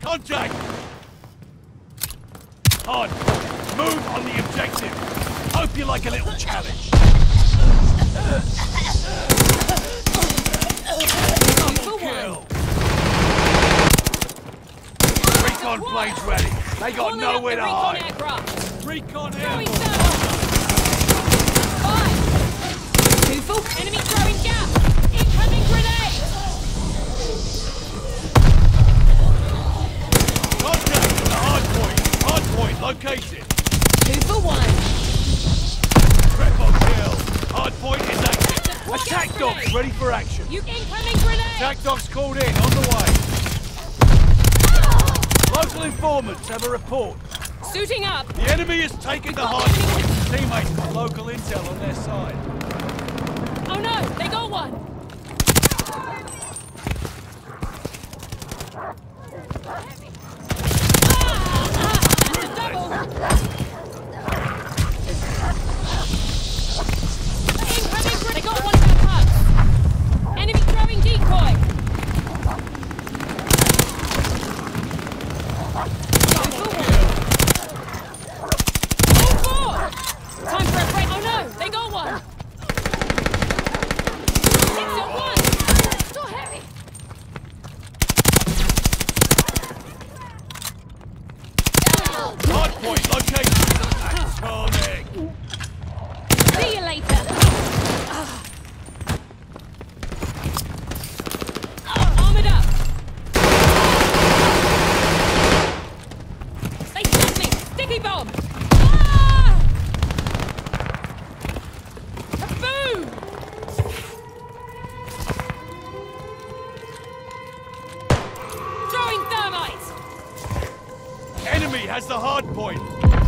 Contact! On! Move on the objective! Hope you like a little challenge! Double kill! Recon planes ready! They got nowhere to hide! Recon airborne! Enemy throwing gas! Incoming grenade! Contact at the hard point! Hard point located! 2 for 1. Triple kill! Hard point is active! Attack dogs ready for action! Incoming grenade! Attack dogs called in, on the way! Local informants have a report. Suiting up! The enemy has taken the hard point. Teammates got local intel on their side. Oh no, they got one! Double! Incoming! They got one of our pugs! Enemy throwing decoy! All four! Time for a break! Oh no, they got one! Hard point located! Atomic! See you later! Armored up! Stay steady! Sticky bomb! Kaboom! Throwing thermite! Enemy has the hard point!